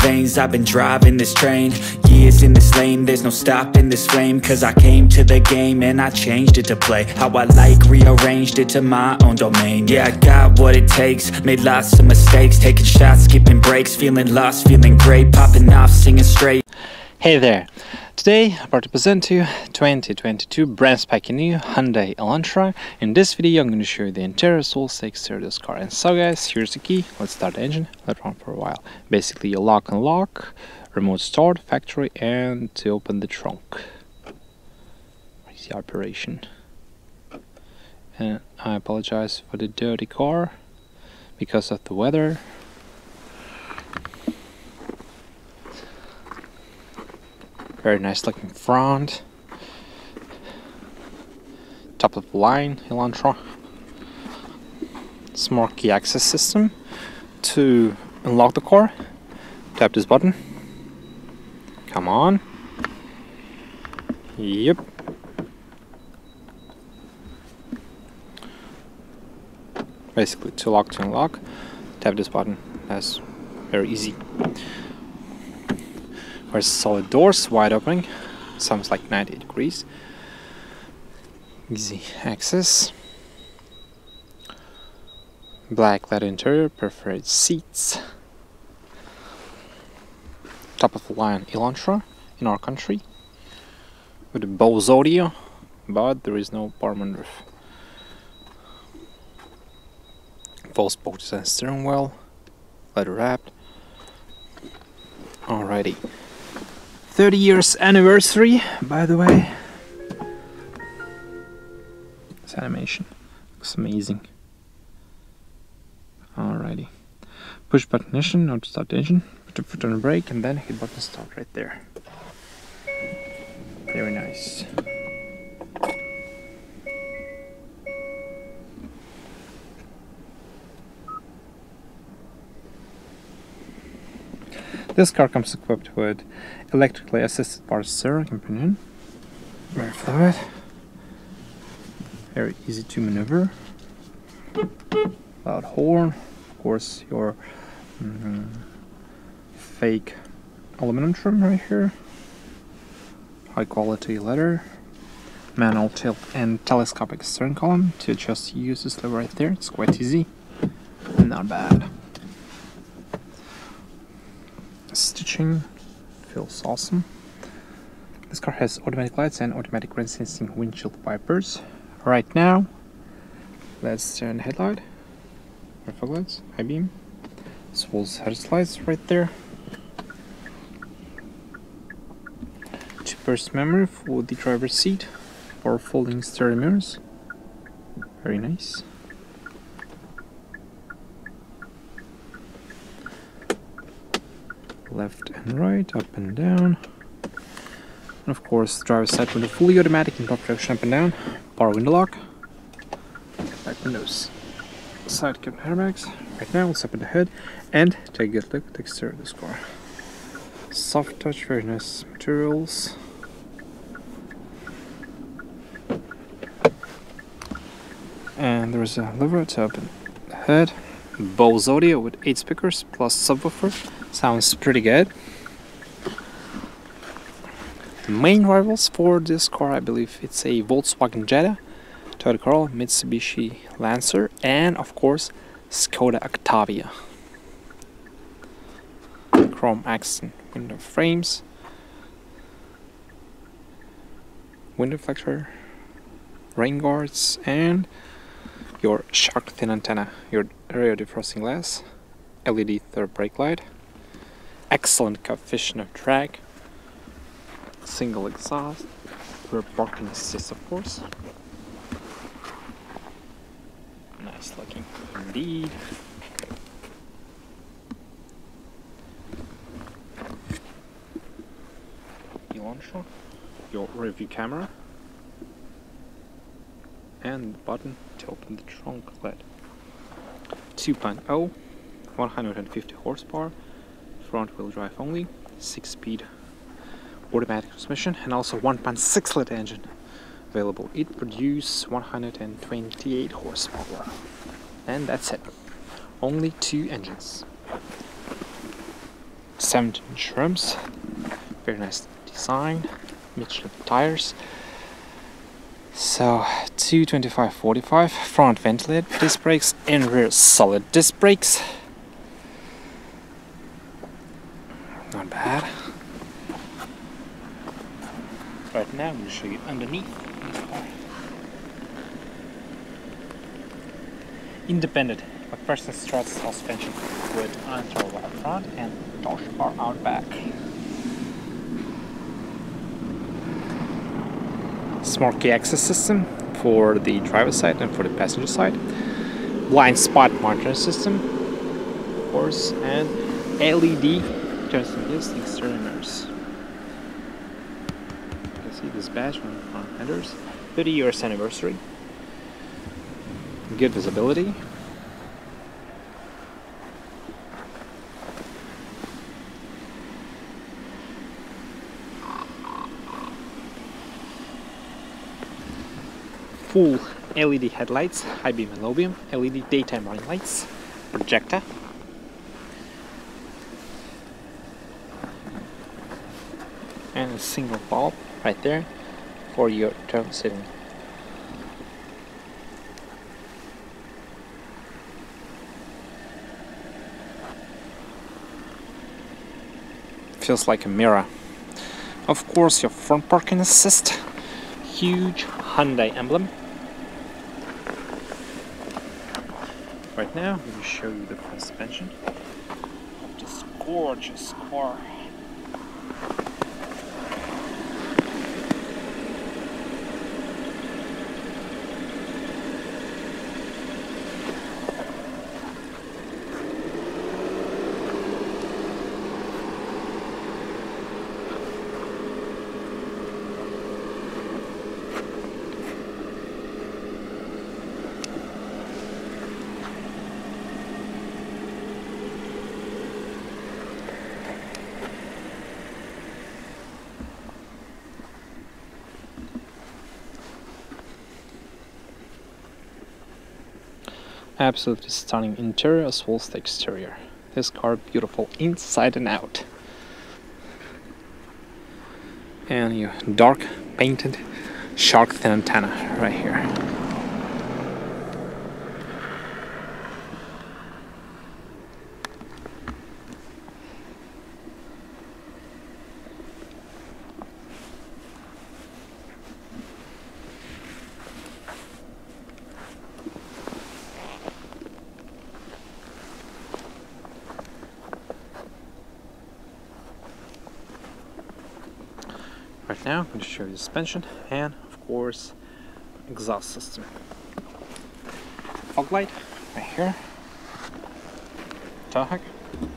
veins. I've been driving this train, years in this lane. There's no stopping this flame, cause I came to the game and I changed it to play how I like, rearranged it to my own domain. Yeah, I got what it takes, made lots of mistakes, taking shots, skipping breaks, feeling lost, feeling great, popping off, singing straight. Hey there! Today I'm about to present to you 2022 brand spanking new Hyundai Elantra. In this video I'm going to show you the interior, source, exterior of this car. And so guys, here's the key. Let's start the engine, let it run for a while. Basically you lock and lock, remote start, factory, and to open the trunk. Easy operation. And I apologize for the dirty car because of the weather. Very nice looking front. Top of the line Elantra. Smart key access system. To unlock the car, tap this button. Come on. Yep. Basically to lock to unlock, tap this button. That's very easy. There's solid doors, wide opening, sounds like 90 degrees. Easy access. Black leather interior, perforated seats. Top of the line Elantra in our country. With a Bose audio, but there is no power moonroof. Full spokes and steering wheel, leather wrapped. Alrighty. 30 years anniversary, by the way. This animation looks amazing. Alrighty. Push button ignition, now to start the engine. Put the foot on the brake and then hit button start right there. Very nice. This car comes equipped with electrically assisted power steering companion, very fluid, very easy to maneuver, loud horn, of course your fake aluminum trim right here, high quality leather, manual tilt and telescopic steering column to adjust the USS lever right there. It's quite easy, not bad. Stitching feels awesome. This car has automatic lights and automatic rain sensing windshield wipers. Right now, let's turn the headlight, fog lights, high beam, full headlights right there. 2-burst memory for the driver's seat, or folding steering mirrors. Very nice. Left and right, up and down. And of course, driver's side window fully automatic and top traction up and down. Power window lock. Back windows. Side curtain airbags. Right now, let's open the hood and take a good look at the exterior of this car. Soft touch, very nice materials. And there's a lever to open the hood. Bose audio with 8 speakers plus subwoofer. Sounds pretty good. The main rivals for this car, I believe it's a Volkswagen Jetta, Toyota Corolla, Mitsubishi Lancer, and of course Skoda Octavia. Chrome accent window frames, window reflector, rain guards, and your shark fin antenna, your rear defrosting glass, LED third brake light, excellent coefficient of drag, single exhaust, rear parking assist of course. Nice looking indeed. Elantra, your rear view camera, and the button to open the trunk lid. 2.0, 150 horsepower, front wheel drive only, 6-speed automatic transmission, and also 1.6 liter engine available. It produces 128 horsepower, and that's it. Only 2 engines. 17-inch rims, very nice design, Michelin tires. So 225/45 front ventilated disc brakes and rear solid disc brakes. Not bad. Right now I'm going to show you underneath this car. Independent MacPherson strut suspension with uninterrupted out front and torque bar out back. Smart key access system for the driver's side and for the passenger side. Blind spot monitoring system, of course, and LED turns and gives exterior mirrors. You can see this badge on the front fenders. 30 years anniversary. Good visibility. Full LED headlights, high beam and low beam, LED daytime running lights, projector, and a single bulb right there for your turn signal. Feels like a mirror. Of course, your front parking assist, huge Hyundai emblem. Right now, I'm going to show you the front suspension of this gorgeous car. Absolutely stunning interior as well as the exterior. This car beautiful inside and out. And your dark painted shark fin antenna right here. Right now, I'm going to show you the suspension and, of course, exhaust system. Fog light right here. Tow hook.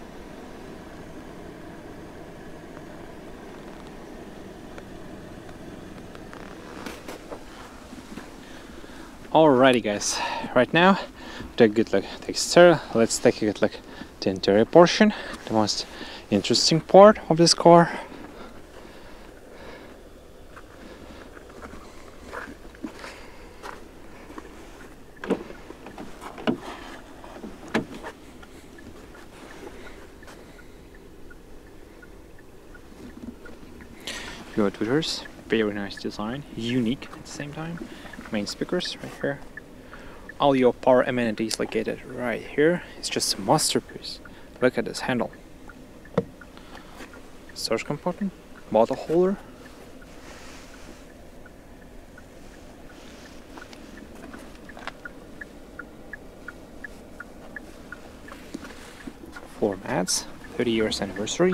Alrighty, guys. Right now, take a good look at the exterior. Let's take a good look at the interior portion, the most interesting part of this car. Pure tweeters, very nice design, unique at the same time. Main speakers right here. All your power amenities located right here. It's just a masterpiece. Look at this handle. Storage compartment, bottle holder. Floor mats, 30 years anniversary.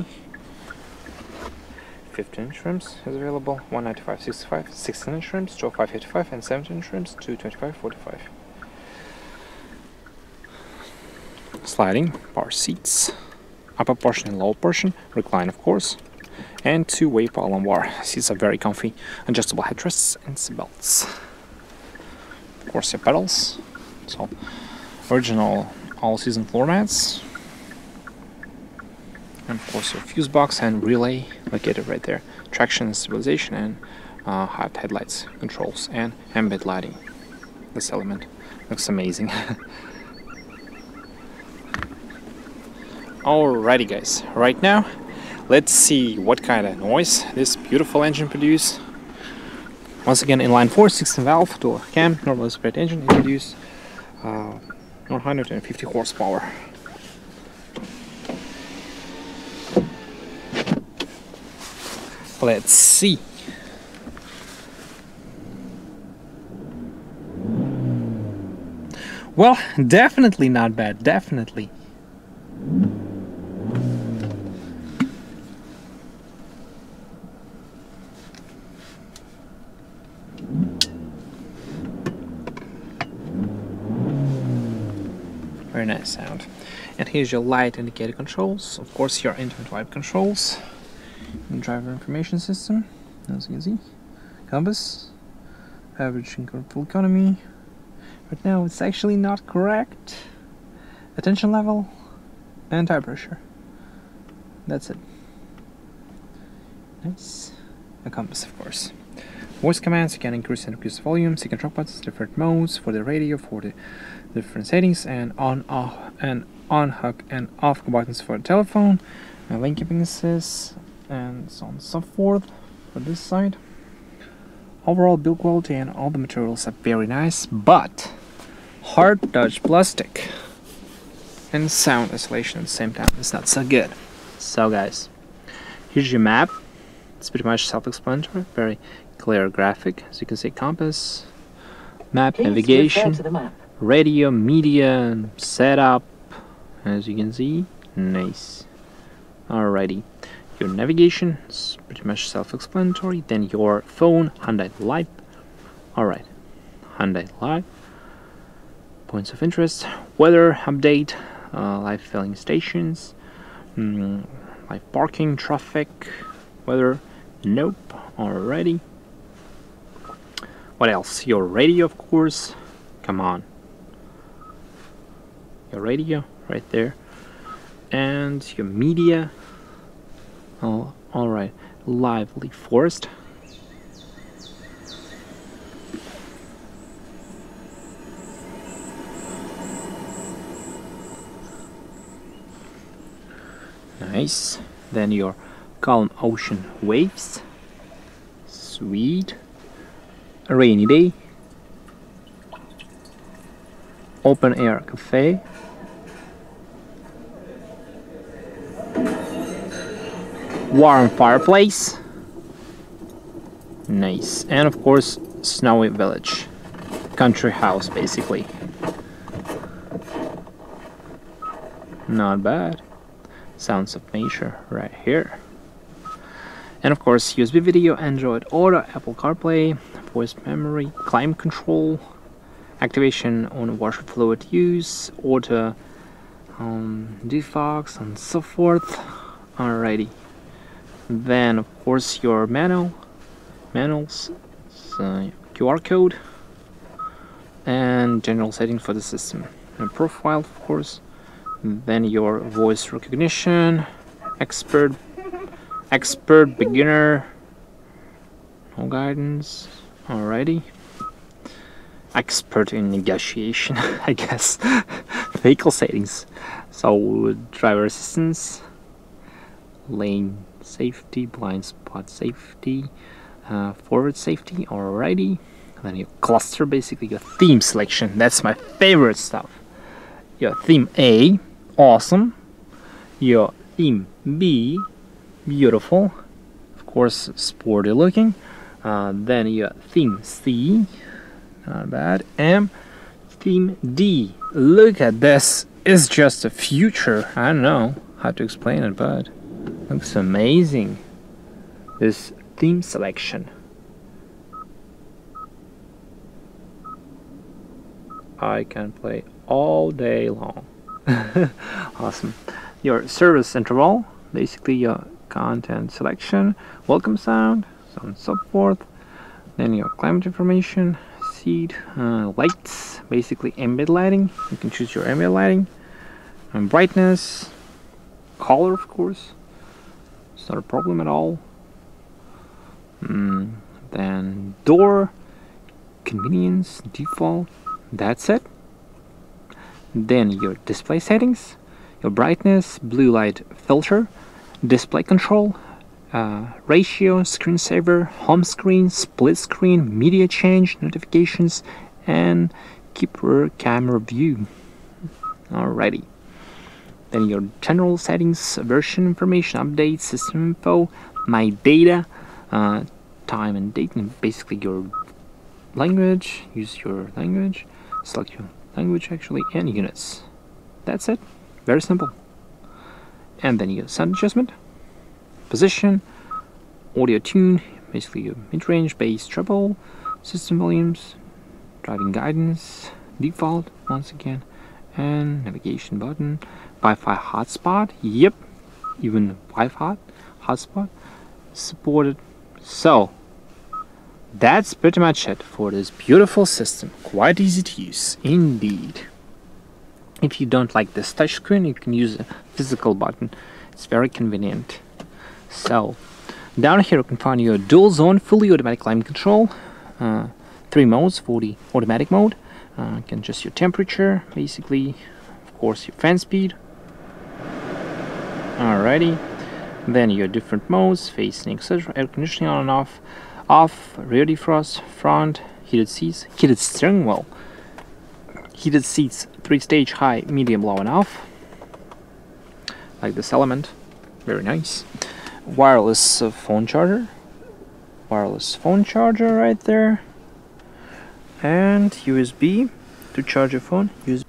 15-inch rims is available, 195/65, 16-inch rims, 205/55, and 17-inch rims, 225/45. Sliding power seats, upper portion and lower portion, recline of course, and two-way power lumbar. Seats are very comfy, adjustable headrests and seat belts. Of course, your pedals, so original all-season floor mats. And of course your fuse box and relay located right there. Traction and stabilization and headlights controls and ambient lighting. This element looks amazing. Alrighty guys, right now let's see what kind of noise this beautiful engine produces. Once again, inline 4, 16 valve, dual cam, normal aspirated engine. It produces 150 horsepower. Let's see. Well, definitely not bad, definitely. Very nice sound. And here's your light indicator controls. Of course, your instrument wipe controls. And driver information system, as you can see. Compass. Average and fuel economy. But now it's actually not correct. Attention level. And tire pressure. That's it. Nice. A compass, of course. Voice commands, you can increase and decrease volumes, you can track buttons, different modes for the radio, for the different settings, and on, off, and on, hook, and off buttons for the telephone, and lane keeping assist, and so on and so forth for this side. Overall build quality and all the materials are very nice, but hard Dutch plastic and sound isolation at the same time is not so good. So guys, here's your map. It's pretty much self-explanatory, very clear graphic, as you can see. Compass, map, please navigation, to the map. Radio, media, setup, as you can see. Nice. Alrighty, your navigation is pretty much self-explanatory. Then your phone, Hyundai Live. Alright, Hyundai Live. Points of interest, weather update, live filling stations, live parking, traffic, weather. Nope. Alrighty. What else? Your radio, of course. Come on. Your radio right there. And your media. Oh, alright. Lively Forest. Nice. Then your calm ocean waves. Sweet. A rainy day. Open air cafe. Warm fireplace. Nice. And of course, snowy village. Country house, basically. Not bad. Sounds of nature right here. And of course, USB video, Android Auto, Apple CarPlay, voice memory, climate control, activation on washer fluid use, auto defogs, and so forth. Alrighty. Then, of course, your manuals, QR code, and general setting for the system. And profile, of course. Then your voice recognition, expert, beginner, no guidance. Alrighty. Expert in negotiation, I guess. Vehicle settings. So driver assistance, lane safety, blind spot safety, forward safety. Alrighty. Then your cluster, basically your theme selection. That's my favorite stuff. Your theme A, awesome. Your theme B, beautiful. Of course, sporty looking. Then your theme C, not bad. And theme D, look at this. It's just a future. I don't know how to explain it, but looks amazing. This theme selection. I can play all day long. Awesome. Your service interval, basically your content selection, welcome sound, so on and so forth. Then your climate information, seat, lights, basically ambient lighting. You can choose your ambient lighting, and brightness, color, of course. It's not a problem at all. Then door, convenience, default. That's it. Then your display settings, your brightness, blue light filter, display control, ratio, screensaver, home screen, split screen, media change, notifications, and keeper camera view. Alrighty. Then your general settings, version information, updates, system info, my data, time and date, and basically your language. Use your language, select your language actually, and units. That's it. Very simple. And then you get sound adjustment, position, audio tune, basically your mid-range, bass, treble, system volumes, driving guidance, default once again, and navigation button, Wi-Fi hotspot. Yep, even Wi-Fi hotspot supported. So that's pretty much it for this beautiful system. Quite easy to use indeed. If you don't like this touchscreen, you can use a physical button. It's very convenient. So down here you can find your dual zone fully automatic climate control, 3 modes for the automatic mode. You can adjust your temperature, basically, of course your fan speed. Alrighty, then your different modes, facing, etc. Air conditioning on and off, rear defrost, front, heated seats, heated steering wheel, heated seats, 3-stage, high, medium, low, and off. Like this element, very nice. Wireless phone charger, right there, and USB to charge your phone. USB.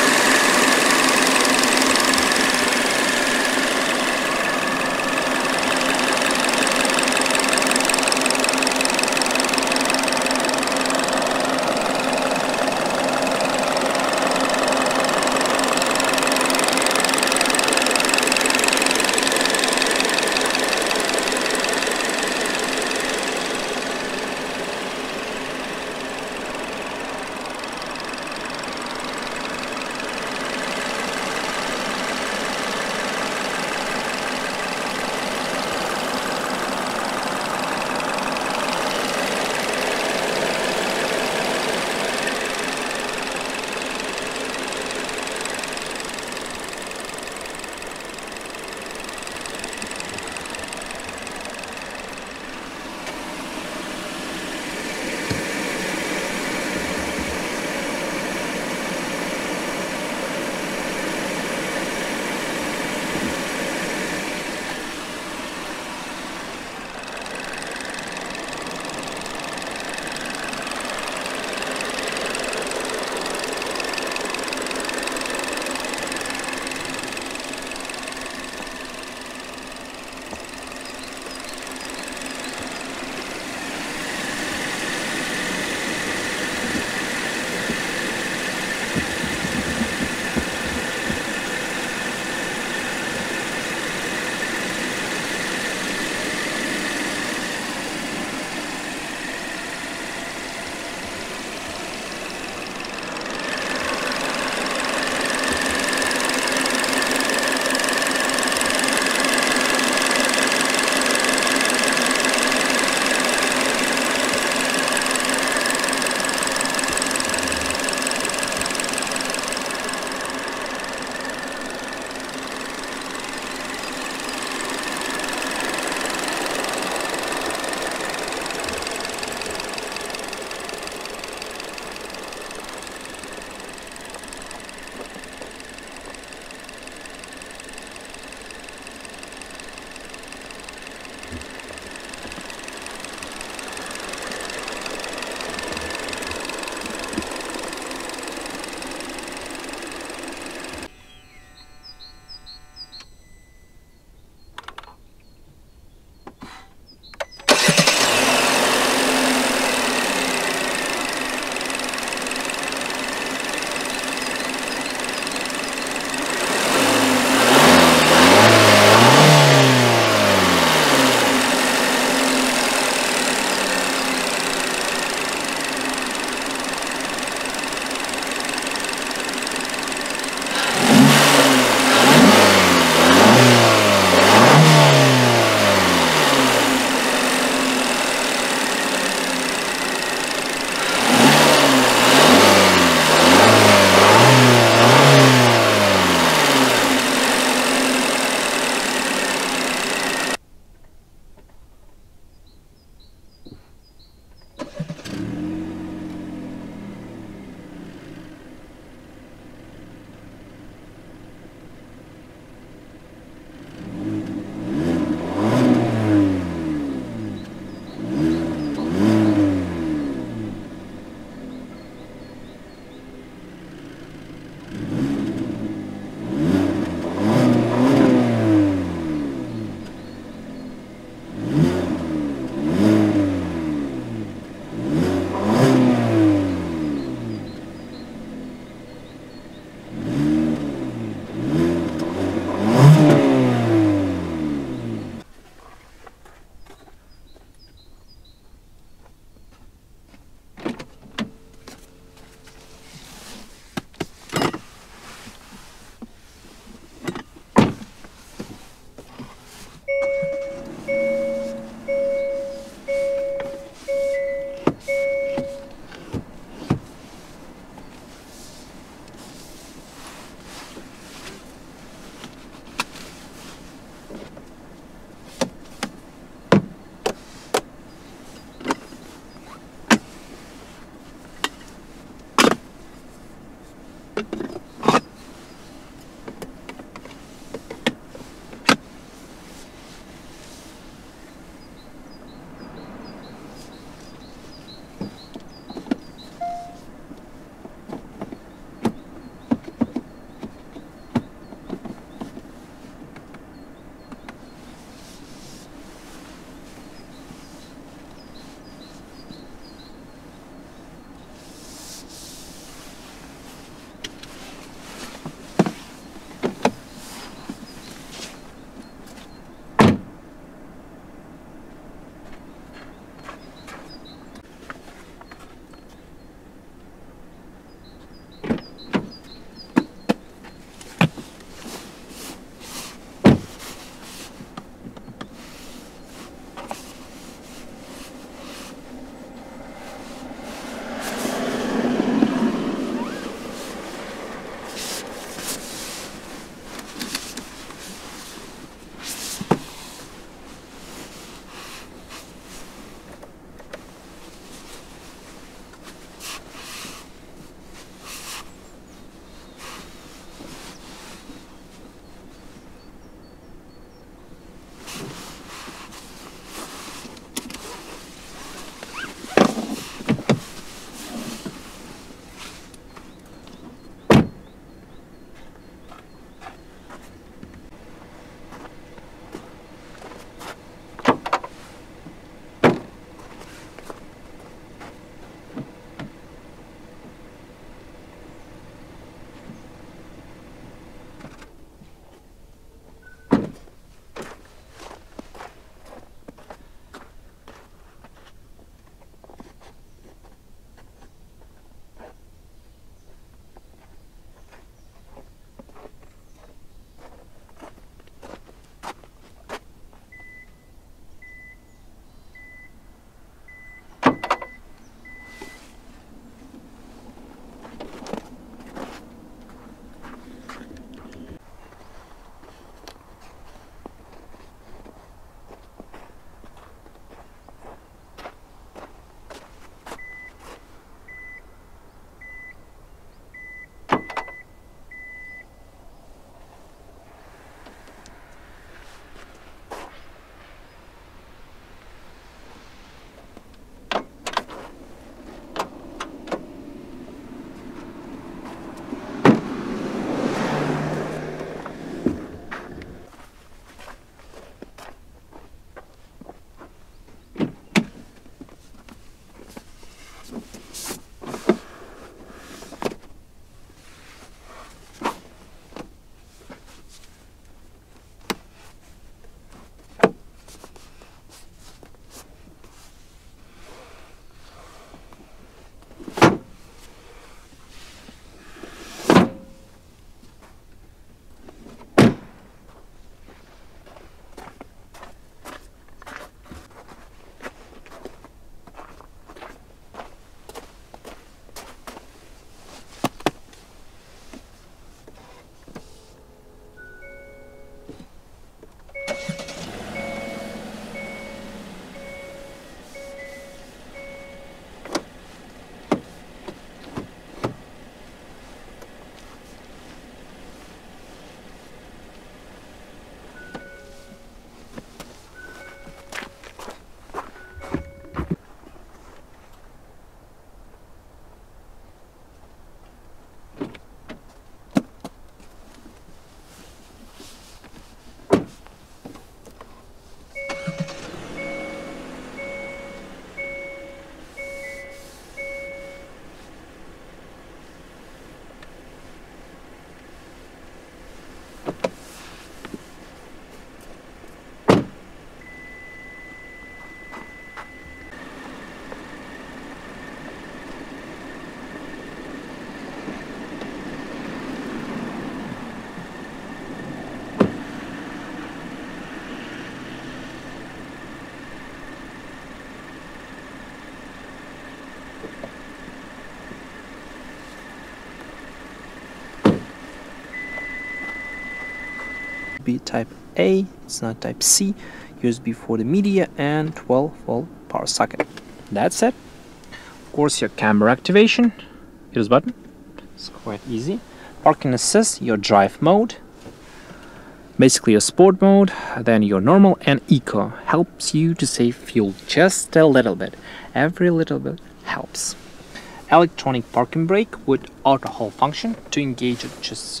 USB type A, it's not type C, USB for the media, and 12-volt power socket. That's it. Of course, your camera activation, hit this button, it's quite easy. Parking assist, your drive mode, basically your sport mode, then your normal, and eco helps you to save fuel just a little bit. Every little bit helps. Electronic parking brake with auto hold function. To engage it, just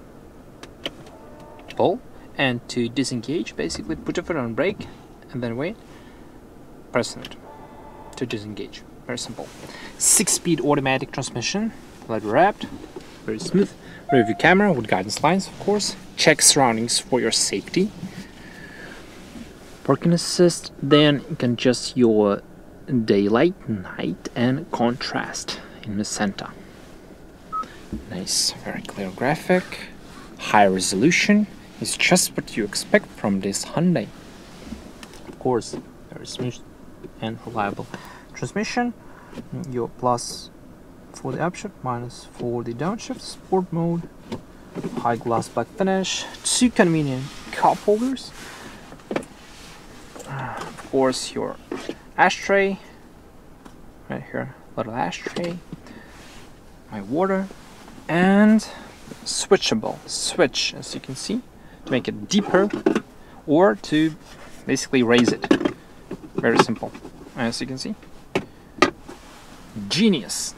pull, and to disengage, basically put your foot on brake and then wait, press it to disengage. Very simple. 6-speed automatic transmission, leather wrapped, very smooth. Rear view camera with guidance lines, of course. Check surroundings for your safety. Parking assist, then you can adjust your daylight, night, and contrast in the center. Nice, very clear graphic, high resolution. It's just what you expect from this Hyundai. Of course, very smooth and reliable transmission. Your plus for the upshift, minus for the downshift. Sport mode, high gloss black finish, 2 convenient cup holders. Of course, your ashtray right here, little ashtray, my water, and switchable switch, as you can see, to make it deeper or to basically raise it. Very simple, as you can see. Genius.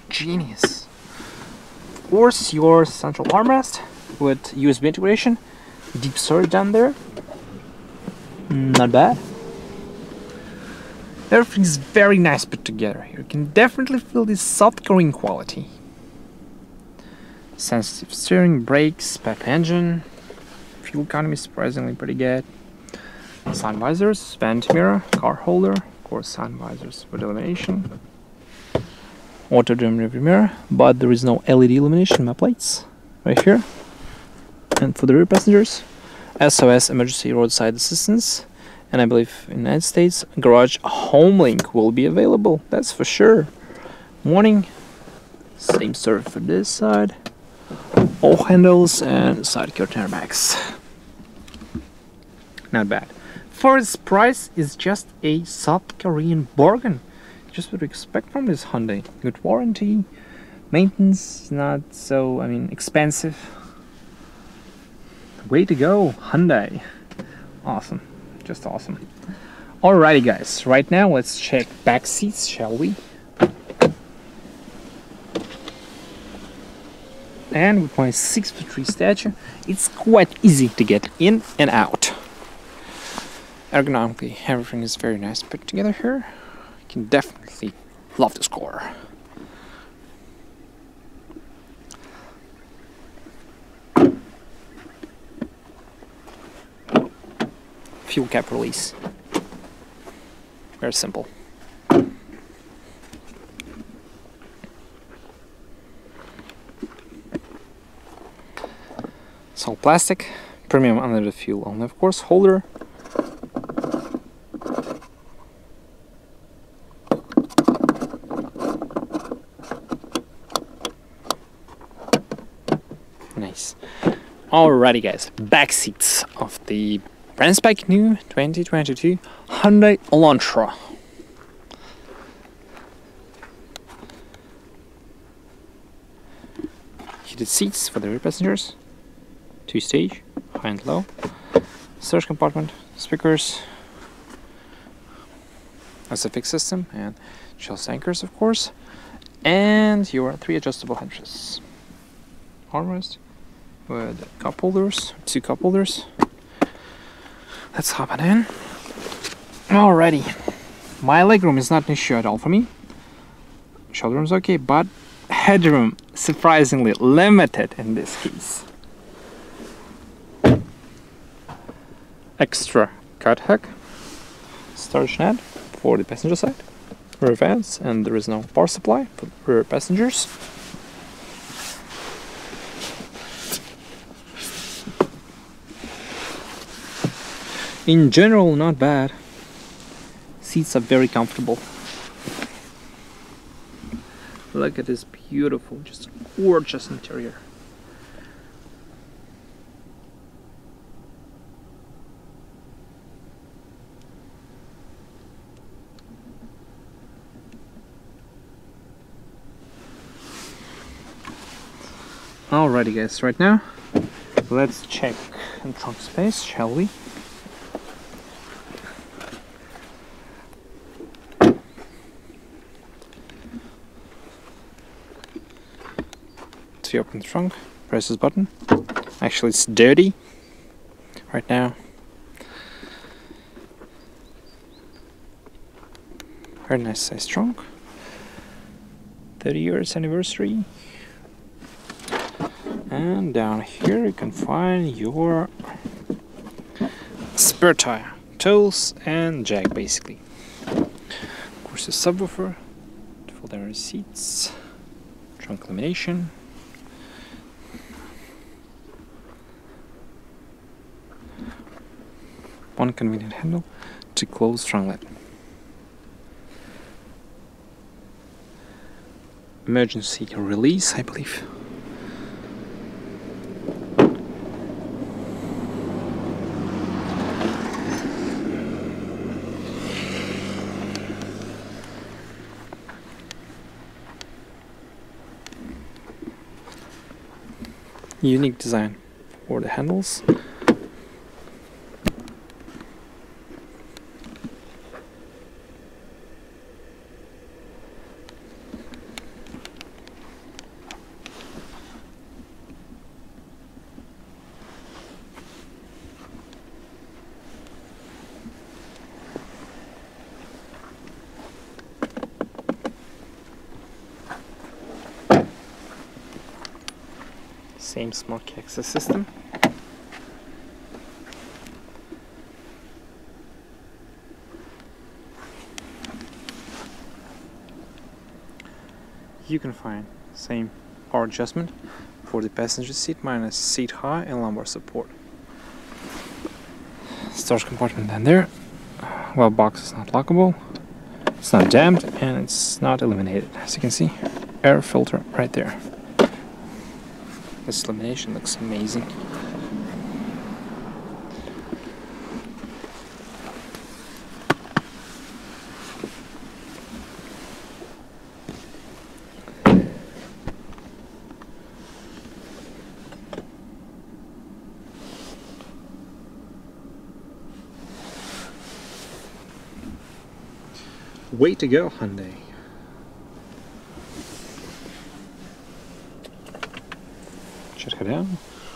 Of course, your central armrest with USB integration, deep storage down there, not bad. Everything's very nice put together here. You can definitely feel this South Korean quality. Sensitive steering, brakes, pep engine, fuel economy surprisingly pretty good. Sun visors, vent mirror, car holder, of course sun visors with illumination. Auto dim rearview mirror, but there is no LED illumination map lights right here. And for the rear passengers, SOS emergency roadside assistance. And I believe in the United States, garage home link will be available, that's for sure. Warning, same story for this side. All handles and side curtain airbags. Not bad. For its price, it's just a South Korean bargain. Just what you expect from this Hyundai. Good warranty, maintenance not so, expensive. Way to go, Hyundai. Awesome. Just awesome. Alrighty guys, right now let's check back seats, shall we? And with my 6'3" stature, it's quite easy to get in and out. Ergonomically, everything is very nice put together here. You can definitely love this car. Fuel cap release. Very simple. It's all plastic, premium under the fuel only, of course, holder. Nice. Alrighty guys, back seats of the brand spanking new 2022 Hyundai Elantra. Heated seats for the rear passengers, 2-stage, high and low, storage compartment, speakers, SFX system, and shelf anchors, of course, and your 3 adjustable hinges. Armrest with cup holders, 2 cup holders. Let's hop it in. Alrighty. My legroom is not an issue at all for me. Shoulder room's okay, but headroom surprisingly limited in this case. Extra cut hook, storage net for the passenger side, rear vents, and there is no power supply for rear passengers. In general, not bad. Seats are very comfortable. Look at this beautiful, just gorgeous interior. Alrighty guys, right now let's check in trunk space, shall we? So you open the trunk, press this button. Actually it's dirty right now. Very nice size trunk. 30 years anniversary. And down here you can find your spare tire, tools and jack basically. Of course a subwoofer, fold down your seats, trunk illumination. One convenient handle to close trunk lid. Emergency release, I believe. Unique design for the handles. Same smart key access system. You can find same power adjustment for the passenger seat minus seat high and lumbar support. Storage compartment down there. Well, box is not lockable, it's not damped, and it's not illuminated. As you can see, air filter right there. This illumination looks amazing. Way to go, Hyundai. Check it out.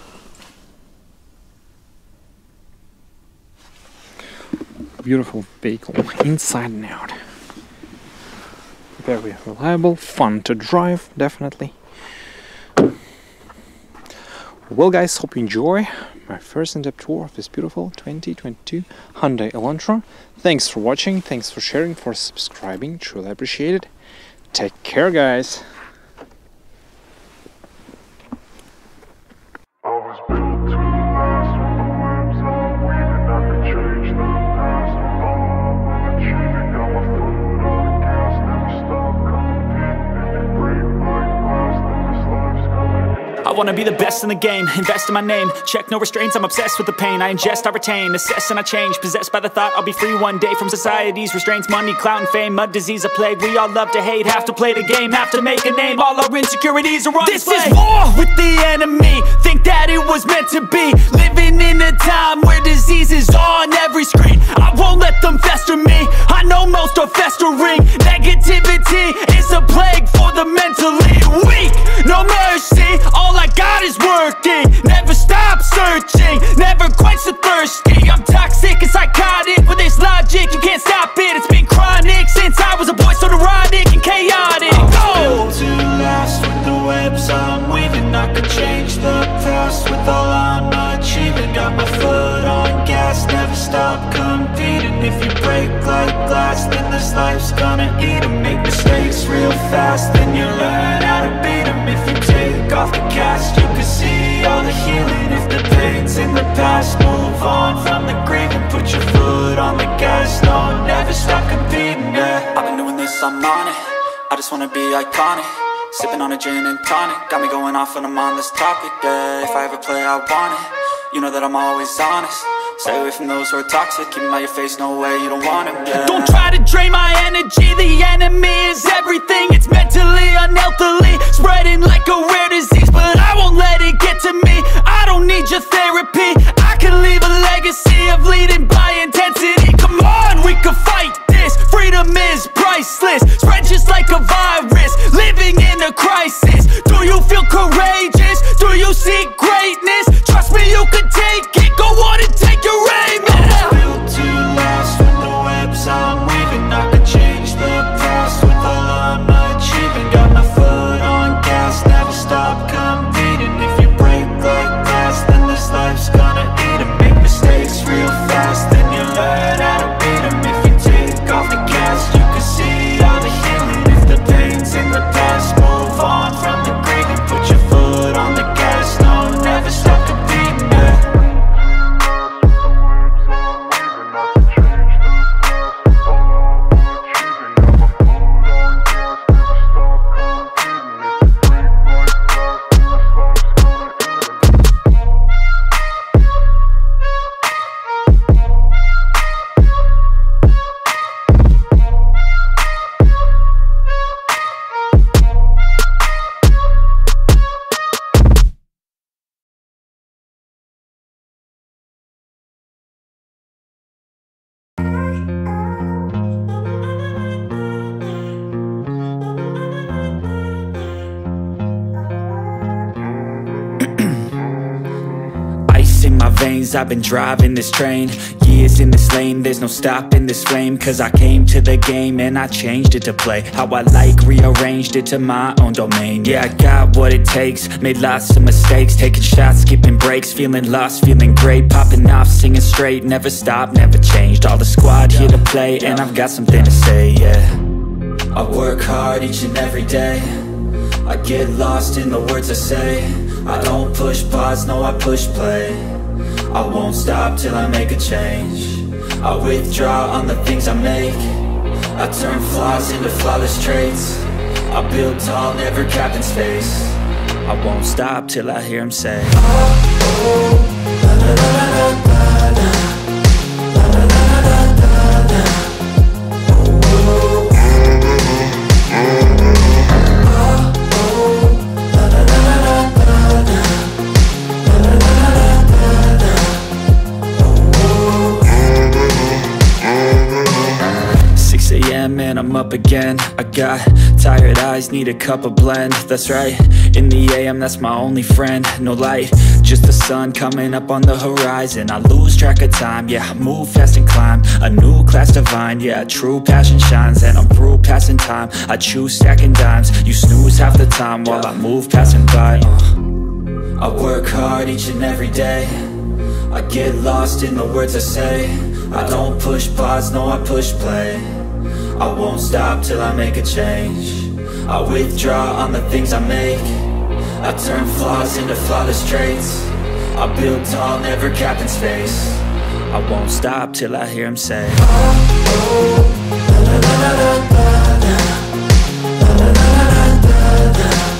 Beautiful vehicle inside and out. Very reliable, fun to drive, definitely. Well guys, hope you enjoy my first in-depth tour of this beautiful 2022 Hyundai Elantra. Thanks for watching, thanks for sharing, for subscribing, truly appreciate it. Take care guys. I wanna be the best in the game, invest in my name, check no restraints, I'm obsessed with the pain. I ingest, I retain, assess and I change, possessed by the thought I'll be free one day from society's restraints. Money, clout and fame, mud, disease, a plague. We all love to hate, have to play the game, have to make a name. All our insecurities are on display. This is war with the enemy, think that it was meant to be. Living in a time where disease is on every screen. I won't let them fester me, I know most are festering. Negativity is a plague for the mentally weak. No mercy, all I got is working. Never stop searching, never quench the thirsty. I'm toxic and psychotic, with this logic you can't stop it. It's been chronic since I was a boy, so neurotic and chaotic. Go! To last with the webs I'm weaving, I could change the past with all I'm achieving. Got my foot on gas, never stop competing. If you break like glass, then this life's gonna eat 'em. Make mistakes real fast, then you learn how to beat 'em. If you take off the cast, you can see all the healing. If the pain's in the past, move on from the grieving. Put your foot on the gas, no, never stop competing, yeah. I've been doing this, I'm on it, I just wanna be iconic. Sipping on a gin and tonic, got me going off when I'm on this topic, yeah. If I ever play, I want it, you know that I'm always honest. Stay away from those who are toxic, keep them out your face, no way, you don't want them, yeah. Don't try to drain my energy, the enemy is everything. It's mentally, unhealthily, spreading like a rare disease, but I won't let it get to me. I don't need your therapy. I can leave a legacy of leading by intensity. Come on, we can fight this. Freedom is priceless. Spread just like a virus. Living in a crisis. Do you feel courageous? Do you seek greatness? Trust me, you can take it. Go on and take your aim. Yeah. Built to last with the webs I'm weaving. I can change the past with all I'm achieving. Got my foot on gas, never stop competing. If you break like glass, then this life's gonna eat 'em. Make mistakes real fast, then you learn how to beat 'em. If you take off the gas, you can see all the healing. If the pain's in the past, move on from the grieving. Put your foot on the gas, no, never stop competing, yeah. In my veins, I've been driving this train. Years in this lane, there's no stopping this flame. Cause I came to the game and I changed it to play how I like, rearranged it to my own domain. Yeah, I got what it takes, made lots of mistakes. Taking shots, skipping breaks, feeling lost, feeling great. Popping off, singing straight, never stopped, never changed. All the squad here to play and I've got something to say, yeah. I work hard each and every day. I get lost in the words I say. I don't push pause, no, I push play. I won't stop till I make a change. I withdraw on the things I make. I turn flaws into flawless traits. I build tall, never capped in space. I won't stop till I hear him say, oh, oh, la, la, la, la, la, la, la, la, la, la, la, la, oh, oh. And I'm up again. I got tired eyes, need a cup of blend. That's right, in the AM, that's my only friend. No light, just the sun coming up on the horizon. I lose track of time, yeah, I move fast and climb a new class divine, yeah, true passion shines. And I'm through passing time, I choose stacking dimes. You snooze half the time while I move passing by. I work hard each and every day. I get lost in the words I say. I don't push pause, no, I push play. I won't stop till I make a change. I withdraw on the things I make. I turn flaws into flawless traits. I build tall, never capped in space. I won't stop till I hear him say, oh, oh, la, la, la, la, la, la, la, la, la, la, la, la.